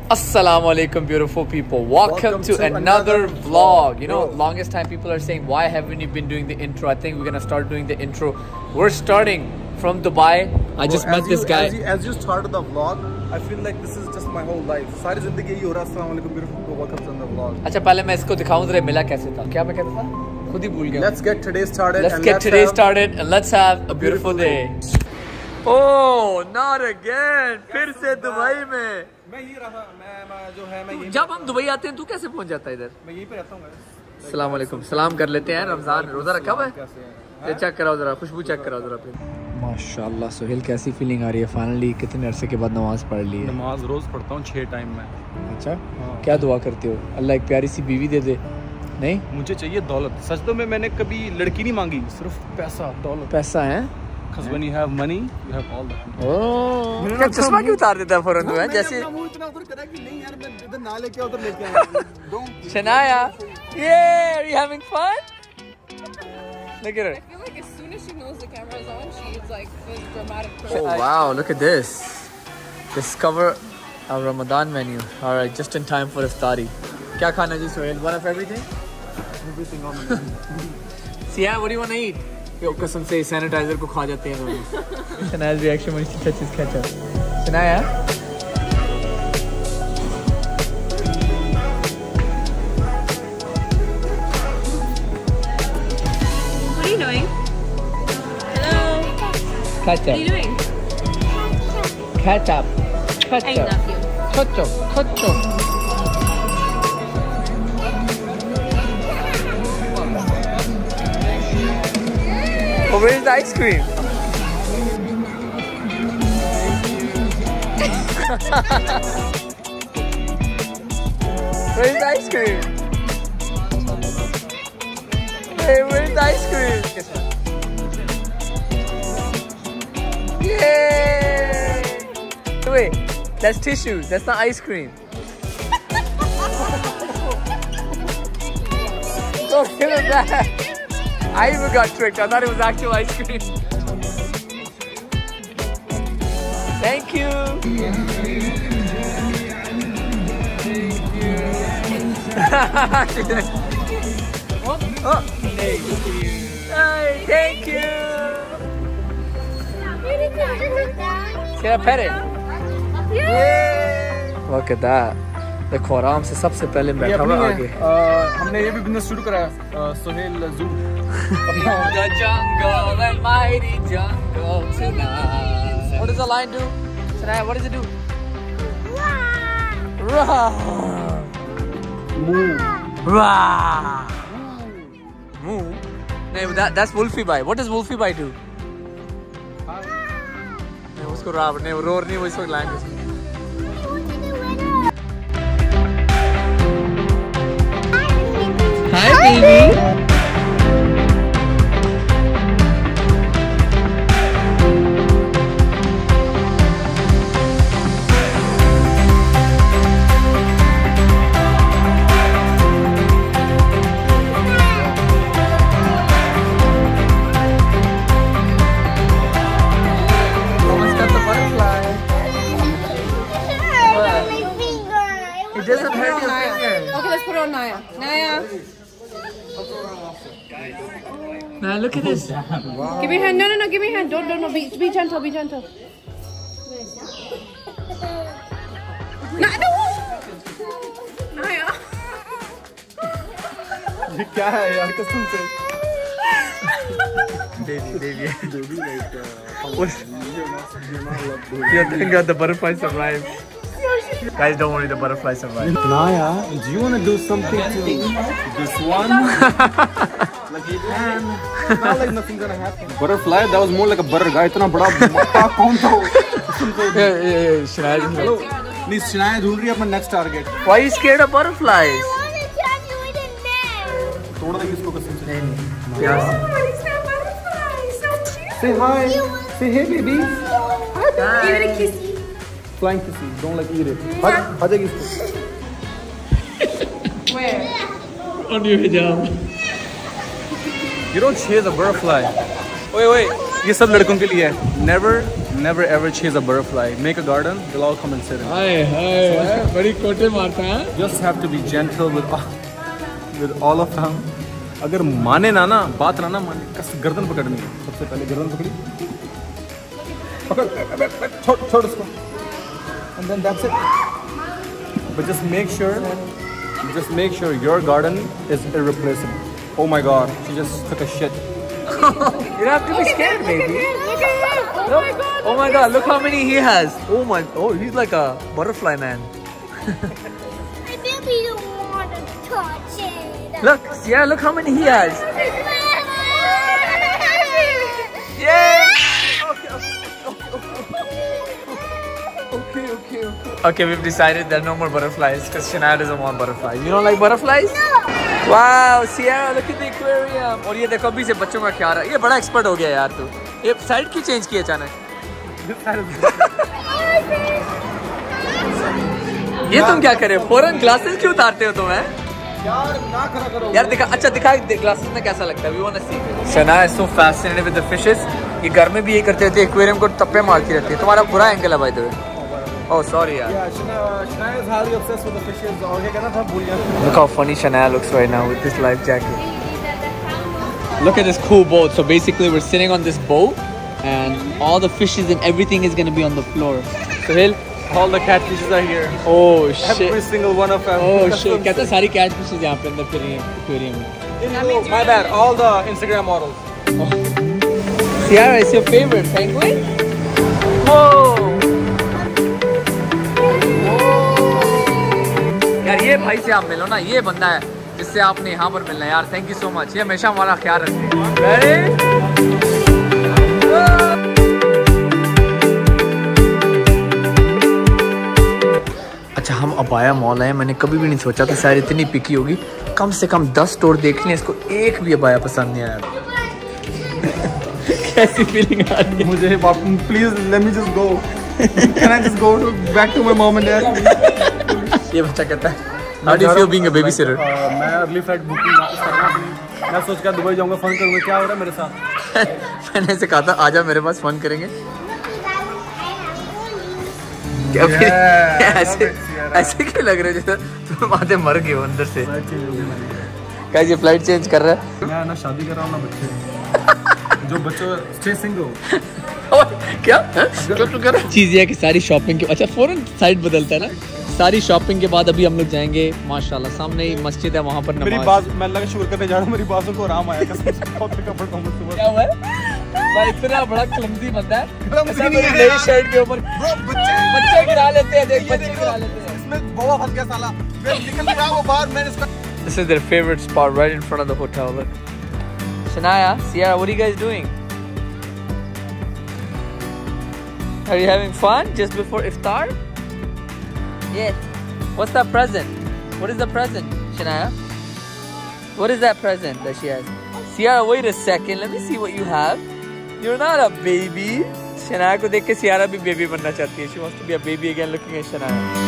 Assalamu alaikum beautiful people. Welcome to another vlog. You know, longest time people are saying, why haven't you been doing the intro? I think we're gonna start doing the intro. We're starting from Dubai. I just met this guy. As you started the vlog, I feel like this is just my whole life. सारी ज़िंदगी यही हो रहा है. Assalamu alaikum beautiful people. Welcome to the vlog. अच्छा पहले मैं इसको दिखाऊं जरा मिला कैसे था. क्या मैं कहता था? खुद ही भूल गया. Let's get today started. And let's have a beautiful day. Oh, not again. फिर से दुबई में. मैं यही रहा था. मैं जो है मैं यही. जब हम दुबई आते हैं तू कैसे पहुंच जाता है इधर? मैं यहीं पे रहता हूँ. अस्सलाम वालेकुम. सलाम कर लेते हैं. रमजान रोजा रखा हुआ है. ये चेक कराओ जरा. खुशबू चेक कराओ जरा फिर. माशाल्लाह सोहेल कैसी फीलिंग आ रही है? फाइनली कितने अरसे के बाद नमाज पढ़ ली है. नमाज रोज पढ़ता हूँ 6 टाइम में. अच्छा क्या दुआ करते हो? अल्लाह एक प्यारी सी बीवी दे दे. नहीं मुझे चाहिए दौलत. सच तो मैंने कभी लड़की नहीं मांगी, सिर्फ पैसा दौलत. पैसा है. Because when you have money, you have all that. ओह क्या चश्मा क्यों उतार देता है फौरन तू? है जैसे इतना उधर करा कि नहीं यार मैं इधर ना लेके उधर लेके आया. Shanaya, yeah, are you having fun? Look at her. I feel like as soon as she knows the camera is on, she's like this dramatic person. Oh wow, look at this. Discover our Ramadan menu. All right, just in time for iftari. क्या खाना जी Sohail? One of everything? Everything on the menu. Siya, what do you want to eat? यो कसम से sanitiser को खा जाते हैं लोग. शनाया's reaction when she touches ketchup. Shanaya? What are you doing? Hello. Ketchup. What are you doing? Ketchup. I love you. Ketchup. Ketchup. Oh, where's the ice cream? Where's the ice cream? Hey, where's the ice cream? Yay! Wait, that's tissues. That's not ice cream. Go give it back. I even got tricked. I thought it was actual ice cream. Thank you. Oh. Thank you. Hey, thank you. Can I pet it? Yeah. Look at that. देखो आराम से सबसे पहले बैठा हुआ आगे. हमने ये भी बिजनेस शुरू करा है. Sohail zoo. The jungle and mighty jungle tonight. What does the lion do? Tonight, what does it do? Roar. Moo. Roar. Moo. No, that's Wolfie Bye. What does Wolfie Bye do? नहीं उसको roar नहीं roar नहीं वो इसको language. Hi baby. It doesn't hurt your finger. Okay, let's put it on Naya. Naya. Man, look at this. Wow. Give me your hand. No. Give me your hand. Don't. Be gentle. Be gentle. No. Naya. ये क्या है यार कसम से. Baby. Baby like. You think the butterfly survived? Guys, don't worry, the butterfly survived. Naya, do you want to do something to this one? Like you can. Not like nothing's gonna happen. Butterfly? That was more like a butter guy. इतना बड़ा मक्का कौन था? Yeah, Shania. Hello. Please, Shania ढूंढ रही है अपना next target. Why are you scared of butterflies? तोड़ देंगे इसको कसम से. नहीं. Say hi. Say hey, baby. Give it a kissy. Flying kissy. Don't like eat it. खा जाएगी इसको. Where? On your hijab. You don't chase a butterfly. Wait. ये सब लड़कों के लिए है. Never Never ever chase a butterfly. Make a garden, they'll all come and sit in. हाय बड़ी कोटे मारता है. Just have to be gentle with all of them. अगर माने ना बात ना माने, कस गर्दन पकड़नी है. सबसे पहले गर्दन पकड़ी. पकड़ छोड़ उसको. And then that's it. But just make sure your garden is irreplaceable. Oh my God, she just took a shit. You don't have to be scared, baby. Look at him! Oh my god! Oh my God! Look how many he has. Oh, he's like a butterfly man. I really don't want to touch it. Look, Sierra, look how many he has. Yeah. Okay, we've decided there are no more butterflies because Shania doesn't want butterflies. You don't like butterflies? No. Wow, Sierra, look at the aquarium. और ये देखो अभी से बच्चों का ख्याल है. ये बड़ा एक्सपर्ट हो गया यार तू. ये साइड क्यों चेंज की अचानक? ये तुम क्या कर रहे हो? फौरन ग्लासेस क्यों उतारते हो तुम हैं? यार ना खड़ा करो. यार दिखा ग्लासेस में कैसा लगता है. We wanna see. Shania is so fascinated with the fishes. ये घर में भी ये करते रहते हैं. एक्वेरियम को टप्पे मारती रहती है. तुम्हारा बुरा एंगल है भाई तो. Oh, sorry यार. Yeah, Shania is highly obsessed with the fishes. और क्या कहना था भूल गया. Look how funny Shania looks right now with this life jacket. Look at this cool boat. So basically we're sitting on this boat and all the fishes and everything is going to be on the floor. So Hill, All the catfishes are here. oh shit. Every single one of them. Oh shit. कहते हैं सारी cat fishes यहाँ पे अंदर फिर रही हैं aquarium में. Oh, my bad. All the Instagram models. Sierra is your favorite penguin? Whoa. यार ये भाई से आप मिलो ना. ये बंदा है जिससे आपने यहाँ पर मिलना है यार. Thank you so much. ये हमेशा हमारा ख्याल रखते हैं. अच्छा हम अबाया मॉल आए. मैंने कभी भी नहीं सोचा कि शायद इतनी पिकी होगी. कम से कम 10 स्टोर देख लिए, इसको एक भी अबाया पसंद नहीं आया. कैसी फीलिंग आ रही है? मुझे please let me just go. Can I just go back to my mom and dad? ये बच्चा कहता है How do you feel being a babysitter? मैं अगली फ्लाइट बुकिंग वापस करना. मैं सोच कर दुबई जाऊंगा. फोन करूंगा. क्या हो रहा है मेरे साथ? मैंने ऐसे कहा था आजा मेरे पास फोन करेंगे. क्या फिर ऐसे क्यों लग रहे हो जैसे तुम आते मर गए हो अंदर से. कैसे फ्लाइट चेंज कर रहा है? मैं ना शादी कर रहा हूँ ना बच्चे. जो बच्चों स्टे सिंगल. क्या चीज़ ये है कि सारी शॉपिंग के अच्छा फौरन साइड बदलता है ना. सारी शॉपिंग के बाद अभी हम लोग जाएंगे माशाल्लाह सामने ही मस्जिद है वहाँ पर मेरी नमाज. बात मैं लगा शुरू करने जा रहा हूँ. मेरी बातों को आराम आया. कसम से बहुत कपड़ का मुझसे. क्या हुआ है? भाई इतना बड़ा क्लमजी बंदा है. Clumsy ऐसा नहीं मेरी है नई यार. शर्ट के ऊपर बच्चे गिरा लेते हैं. देख बच्चे गिरा लेते हैं. इसमें बहुत फंस गया साला. मैं निकल गया वो बाहर. मैंने इसका This is their favorite spot right in front of the hotel. Look. Shania, Sierra, what are you guys doing? Are you having fun just before iftar? Yes. What's that present? What is the present, Shania? What is that present that she has? Sierra, wait a second. Let me see what you have. You're not a baby. Shania को देख के Sierra भी baby बनना चाहती है. She wants to be a baby again looking at Shania.